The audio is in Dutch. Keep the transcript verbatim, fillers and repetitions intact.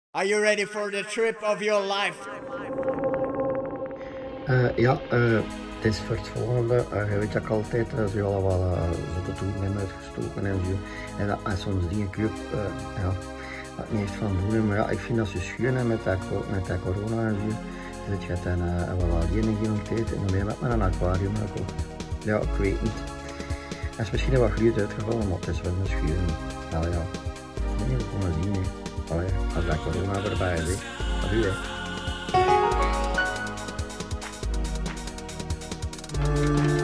Are you ready for the trip of your life? Uh, ja, uh, het is voor het volgende. Uh, je weet dat ik altijd uh, zo allemaal uh, zo de doen ben uitgestoken en zo. En dat en soms dingen koop, uh, ja, dat ik niet echt van doen. Maar ja, ik vind dat zo schoon hè, met, dat, met dat corona en zo. Dus je gaat dan uh, wel alleen in geen tijd en dan ben je met een aquarium gekocht. Ja, ik weet niet. Het is misschien wat gluurt uitgevallen, maar het is wel een schuur. Nou ja, nee, we komen zien. Hè. Allee, als dat corona voorbij is, hè. Adieu, hè.